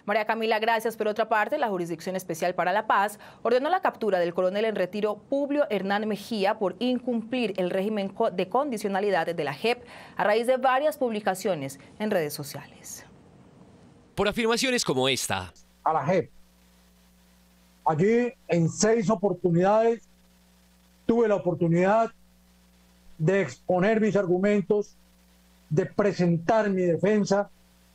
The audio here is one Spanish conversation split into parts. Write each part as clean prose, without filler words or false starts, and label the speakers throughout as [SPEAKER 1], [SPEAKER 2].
[SPEAKER 1] María Camila, gracias. Por otra parte, la Jurisdicción Especial para la Paz ordenó la captura del coronel en retiro Publio Hernán Mejía por incumplir el régimen de condicionalidad de la JEP a raíz de varias publicaciones en redes sociales.
[SPEAKER 2] Por afirmaciones como esta.
[SPEAKER 3] A la JEP. Allí, en 6 oportunidades, tuve la oportunidad de exponer mis argumentos, de presentar mi defensa,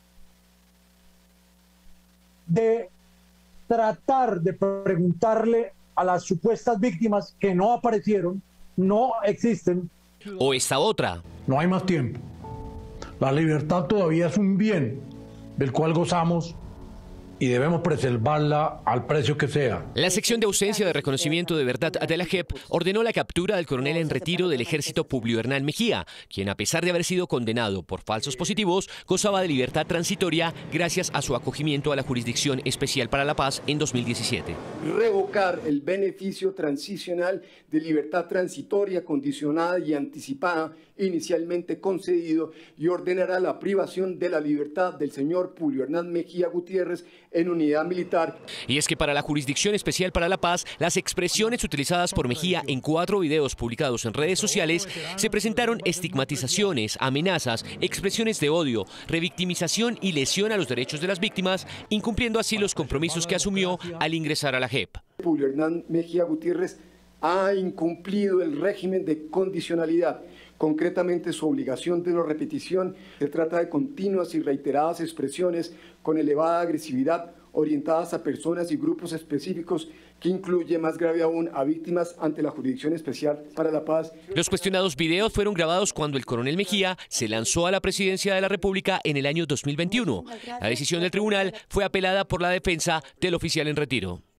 [SPEAKER 3] de tratar de preguntarle a las supuestas víctimas que no aparecieron, no existen.
[SPEAKER 2] O esta otra.
[SPEAKER 4] No hay más tiempo. La libertad todavía es un bien del cual gozamos y debemos preservarla al precio que sea.
[SPEAKER 2] La sección de ausencia de reconocimiento de verdad de la JEP ordenó la captura del coronel en retiro del Ejército Publio Hernán Mejía, quien a pesar de haber sido condenado por falsos positivos, gozaba de libertad transitoria gracias a su acogimiento a la Jurisdicción Especial para la Paz en 2017.
[SPEAKER 5] Revocar el beneficio transicional de libertad transitoria condicionada y anticipada inicialmente concedido y ordenará la privación de la libertad del señor Publio Hernán Mejía Gutiérrez en unidad militar.
[SPEAKER 2] Y es que para la Jurisdicción Especial para la Paz, las expresiones utilizadas por Mejía en 4 videos publicados en redes sociales se presentaron estigmatizaciones, amenazas, expresiones de odio, revictimización y lesión a los derechos de las víctimas, incumpliendo así los compromisos que asumió al ingresar a la JEP.
[SPEAKER 5] Publio Hernán Mejía Gutiérrez ha incumplido el régimen de condicionalidad. Concretamente, su obligación de no repetición. Se trata de continuas y reiteradas expresiones con elevada agresividad orientadas a personas y grupos específicos, que incluye, más grave aún, a víctimas ante la Jurisdicción Especial para la Paz.
[SPEAKER 2] Los cuestionados videos fueron grabados cuando el coronel Mejía se lanzó a la presidencia de la República en el año 2021. La decisión del tribunal fue apelada por la defensa del oficial en retiro.